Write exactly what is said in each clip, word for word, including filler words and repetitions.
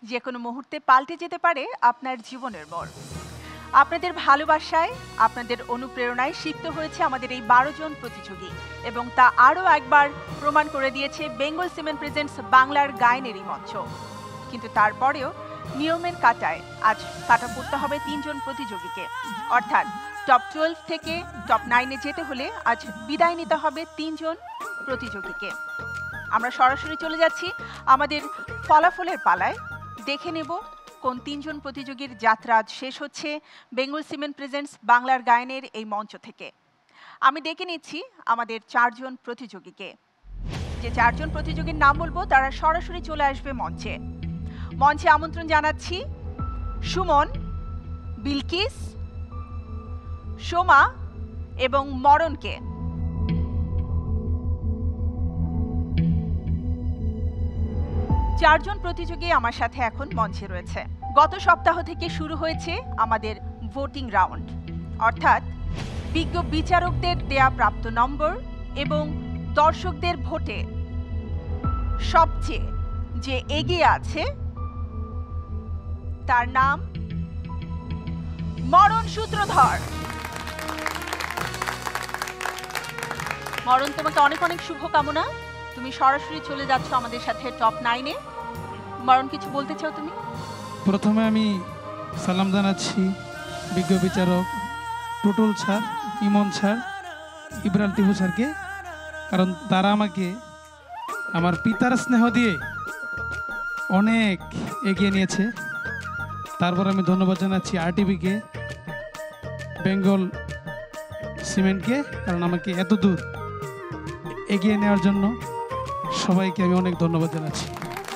যে কোনো মুহূর্তে পাল্টে যেতে পারে আপনার জীবনের মোড়। আপনাদের ভালোবাসায়, আপনাদের অনুপ্রেরণায় সিক্ত হয়েছে আমাদের এই বারো জন প্রতিযোগী এবং তা আরও একবার প্রমাণ করে দিয়েছে বেঙ্গল সিমেন্ট প্রেজেন্টস বাংলার গায়নেরই মঞ্চ। কিন্তু তারপরেও নিয়মের কাটায় আজ কাটা পড়তে হবে তিনজন প্রতিযোগীকে, অর্থাৎ টপ টুয়েলভ থেকে টপ নাইনে যেতে হলে আজ বিদায় নিতে হবে তিনজন প্রতিযোগীকে। আমরা সরাসরি চলে যাচ্ছি আমাদের ফলাফলের পালায়। দেখে নেব কোন তিনজন প্রতিযোগীর যাত্রা আজ শেষ হচ্ছে বেঙ্গল সিমেন্ট প্রেজেন্টস বাংলার গায়নের এই মঞ্চ থেকে। আমি ডেকে নিচ্ছি আমাদের চারজন প্রতিযোগীকে। যে চারজন প্রতিযোগীর নাম বলবো তারা সরাসরি চলে আসবে মঞ্চে। মঞ্চে আমন্ত্রণ জানাচ্ছি সুমন, বিলকিস, সোমা এবং মরণকে। চারজন প্রতিযোগী আমার সাথে এখন মঞ্চে রয়েছে। গত সপ্তাহ থেকে শুরু হয়েছে আমাদের ভোটিং রাউন্ড, অর্থাৎ বিজ্ঞ বিচারকদের দেয়া প্রাপ্ত নম্বর এবং দর্শকদের ভোটে সবচেয়ে যে এগিয়ে আছে তার নাম মরণ সূত্রধর। মরণ, তোমাকে অনেক অনেক শুভকামনা। তুমি সরাসরি চলে যাচ্ছ আমাদের সাথে টপ নাইনে। মরণ, কিছু বলতে চাও তুমি? প্রথমে আমি সালাম জানাচ্ছি বিজ্ঞ বিচারক টুটুল স্যার, ইমন স্যার, ইব্রাল টিপু স্যারকে, কারণ তারা আমাকে আমার পিতার স্নেহ দিয়ে অনেক এগিয়ে নিয়েছে। তারপর আমি ধন্যবাদ জানাচ্ছি আরটিভিকে, বেঙ্গল সিমেন্টকে, কারণ আমাকে এত দূর এগিয়ে নেওয়ার জন্য সবাইকে আমি অনেক ধন্যবাদ জানাচ্ছি।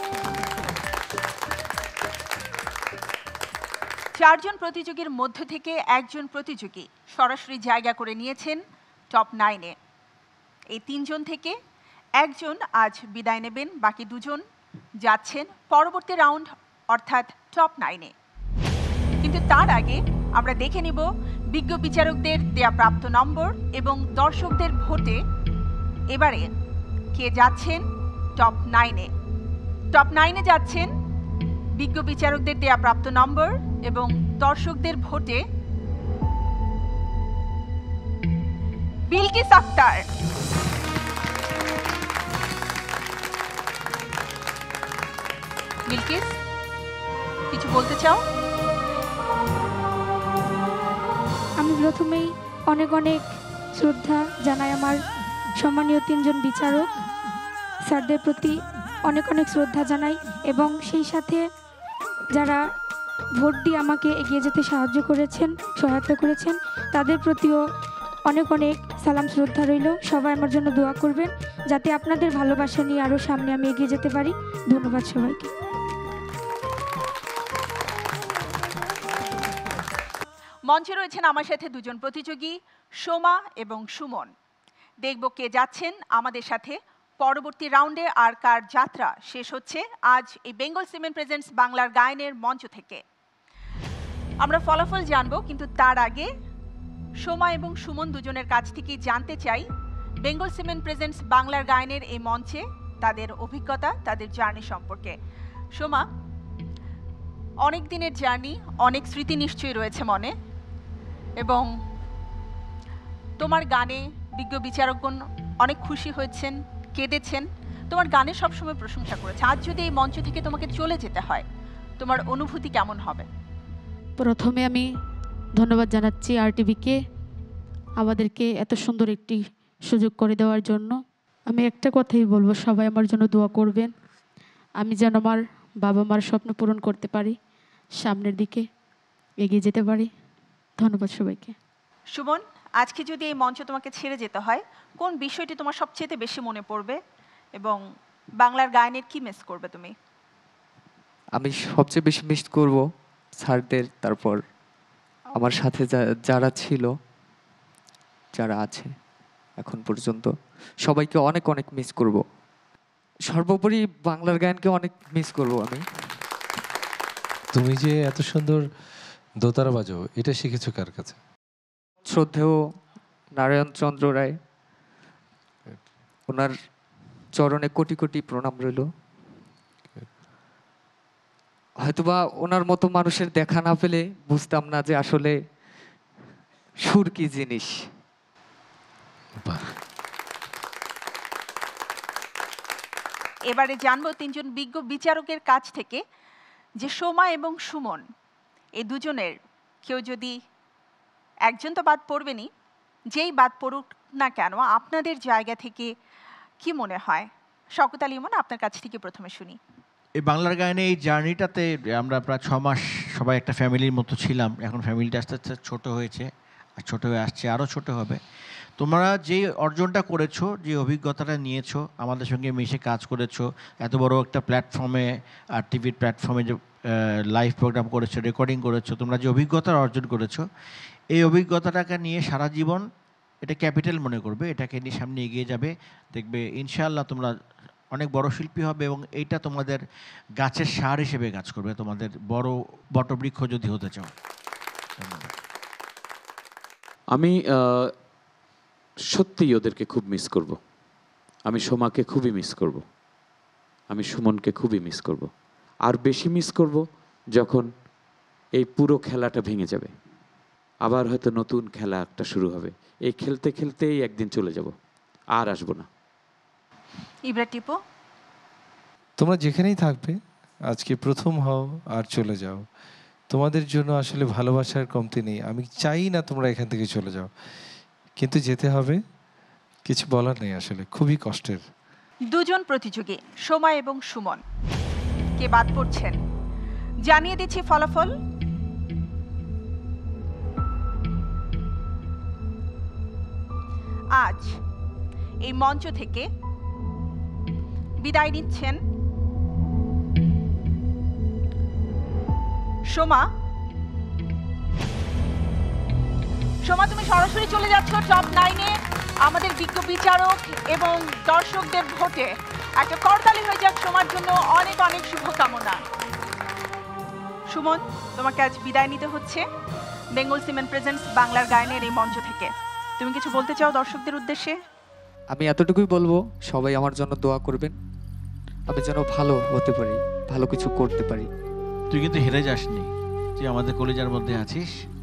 চারজন প্রতিযোগীর মধ্য থেকে একজন প্রতিযোগী সরাসরি জায়গা করে নিয়েছেন টপ নাইনে। এই তিনজন থেকে একজন আজ বিদায় নেবেন, বাকি দুজন যাচ্ছেন পরবর্তী রাউন্ড অর্থাৎ টপ নাইনে। কিন্তু তার আগে আমরা দেখে নিব বিজ্ঞ বিচারকদের দেয়া প্রাপ্ত নম্বর এবং দর্শকদের ভোটে এবারে কে যাচ্ছেন টপ নাইনে। টপ নাইনে যাচ্ছেন বিজ্ঞ বিচারকদের দেয়া প্রাপ্ত নম্বর এবং দর্শকদের ভোটে বিলকিস আক্তার। বিলকিস, কিছু বলতে চাও? আমি প্রথমেই অনেক অনেক শ্রদ্ধা জানাই আমার সম্মানীয় তিনজন বিচারক স্যারদের প্রতি, অনেক অনেক শ্রদ্ধা জানাই এবং সেই সাথে যারা ভোট দিয়ে আমাকে এগিয়ে যেতে সাহায্য করেছেন, সহায়তা করেছেন, তাদের প্রতিও অনেক অনেক সালাম শ্রদ্ধা রইল। সবাই আমার জন্য দোয়া করবেন যাতে আপনাদের ভালোবাসা নিয়ে আরও সামনে আমি এগিয়ে যেতে পারি। ধন্যবাদ সবাইকে। মঞ্চে রয়েছেন আমার সাথে দুজন প্রতিযোগী, সোমা এবং সুমন। দেখব কে যাচ্ছেন আমাদের সাথে পরবর্তী রাউন্ডে আর কার যাত্রা শেষ হচ্ছে আজ এই বেঙ্গল সিমেন্ট প্রেজেন্টস বাংলার গায়নের মঞ্চ থেকে। আমরা ফলাফল জানব, কিন্তু তার আগে সোমা এবং সুমন দুজনের কাছ থেকেই জানতে চাই বেঙ্গল সিমেন্ট প্রেজেন্টস বাংলার গায়নের এই মঞ্চে তাদের অভিজ্ঞতা, তাদের জার্নি সম্পর্কে। সোমা, অনেক দিনের জার্নি, অনেক স্মৃতি নিশ্চয়ই রয়েছে মনে, এবং তোমার গানে বিজ্ঞ বিচারকগণ অনেক খুশি হয়েছেন, কেঁদেছেন, তোমার গানের সবসময় প্রশংসা করেছে। আজ যদি এই মঞ্চ থেকে তোমাকে চলে যেতে হয়, তোমার অনুভূতি কেমন হবে? প্রথমে আমি ধন্যবাদ জানাচ্ছি আরটিভিকে আমাদেরকে এত সুন্দর একটি সুযোগ করে দেওয়ার জন্য। আমি একটা কথাই বলবো, সবাই আমার জন্য দোয়া করবেন, আমি যেন আমার বাবা মার স্বপ্ন পূরণ করতে পারি, সামনের দিকে এগিয়ে যেতে পারি। ধন্যবাদ সবাইকে। সুমন, আজকে যদি এই মঞ্চ তোমাকে ছেড়ে যেতে হয়, কোন বিষয়টি তোমার সবচেয়ে বেশি মনে পড়বে এবং বাংলার গায়নের কি মিস করবে তুমি? আমি সবচেয়ে বেশি মিস করব স্যারদের, তারপর আমার সাথে যারা ছিল, যারা আছে এখন পর্যন্ত, সবাইকে অনেক অনেক মিস করব। সর্বোপরি বাংলার গায়নকে অনেক মিস করব আমি। তুমি যে এত সুন্দর দোতারা বাজাও, এটা শিখেছো কার কাছে? শ্রদ্ধেয় নারায়ণ চন্দ্র রায়, ওনার চরণে কোটি কোটি প্রণাম রইল। হয়তোবা ওনার মতো মানুষের দেখা না পেলে বুঝতাম না যে আসলে সুর কি জিনিস। বাহ। এবারে জানবো তিনজন বিজ্ঞ বিচারকের কাছ থেকে যে সোমা এবং সুমন এই দুজনের কেউ যদি, একজন তো বাদ পড়বেনই, যেই বাদ পড়ুক না কেন আপনাদের জায়গা থেকে কি মনে হয়? শওকত আলী ইমন, আপনার কাছ থেকে প্রথমে শুনি। এই বাংলার গায়নে এই জার্নিটাতে আমরা প্রায় ছ মাস সবাই একটা ফ্যামিলির মতো ছিলাম। এখন ফ্যামিলিটা আস্তে আস্তে ছোটো হয়েছে, আর ছোটো হয়ে আসছে, আরও ছোটো হবে। তোমরা যে অর্জনটা করেছো, যে অভিজ্ঞতাটা নিয়েছো, আমাদের সঙ্গে মিশে কাজ করেছো, এত বড় একটা প্ল্যাটফর্মে আর টিভির প্ল্যাটফর্মে যে লাইভ প্রোগ্রাম করেছো, রেকর্ডিং করেছো, তোমরা যে অভিজ্ঞতা অর্জন করেছো, এই অভিজ্ঞতাটাকে নিয়ে সারা জীবন এটা ক্যাপিটাল মনে করবে, এটাকে নিয়ে সামনে এগিয়ে যাবে। দেখবে ইনশাআল্লাহ তোমরা অনেক বড় শিল্পী হবে এবং এইটা তোমাদের গাছের সার হিসেবে কাজ করবে, তোমাদের বড় বটবৃক্ষ যদি হতে চাও। ধন্যবাদ। আমি আহ, সত্যিই ওদেরকে খুব মিস করব। আমি সোমাকে খুবই মিস করব, আমি সুমনকে খুবই মিস করব। আর বেশি মিস করব যখন এই পুরো খেলাটা ভেঙে যাবে, আবার হয়তো নতুন খেলা একটা শুরু হবে। এই খেলতে খেলতেই একদিন চলে যাব, আর আসবো না। ইবরা টিপু, তোমরা যেখানেই থাকবে, আজকে প্রথম হও আর চলে যাও। তোমাদের জন্য আসলে ভালোবাসার কমতি নেই। আমি চাই না তোমরা এখান থেকে চলে যাও, কিন্তু যেতে হবে। কিছু বলার নেই, আসলে খুবই কষ্টের। দুজন প্রতিযোগী সোমা এবং সুমন কে বাদ পড়ছেন জানিয়ে দিচ্ছি ফলাফল। আজ এই মঞ্চ থেকে বিদায় নিচ্ছেন সোমা। সোমা, তুমি সরাসরি চলে যাচ্ছ টপ নাইনে। আমাদের বিজ্ঞ বিচারক এবং দর্শকদের ভোটে একটা করতালি হয়ে যাক সোমার জন্য। অনেক অনেক শুভকামনা। সুমন, তোমাকে আজ বিদায় নিতে হচ্ছে বেঙ্গল সিমেন্ট প্রেজেন্টস বাংলার গায়নের এই মঞ্চ থেকে। তুমি কিছু বলতে চাও দর্শকদের উদ্দেশ্যে? আমি এতটুকুই বলবো, সবাই আমার জন্য দোয়া করবেন, আমি যেন ভালো হতে পারি, ভালো কিছু করতে পারি। তুই কিন্তু হেরে যাসনি, তুই আমাদের কলেজার মধ্যে আছিস।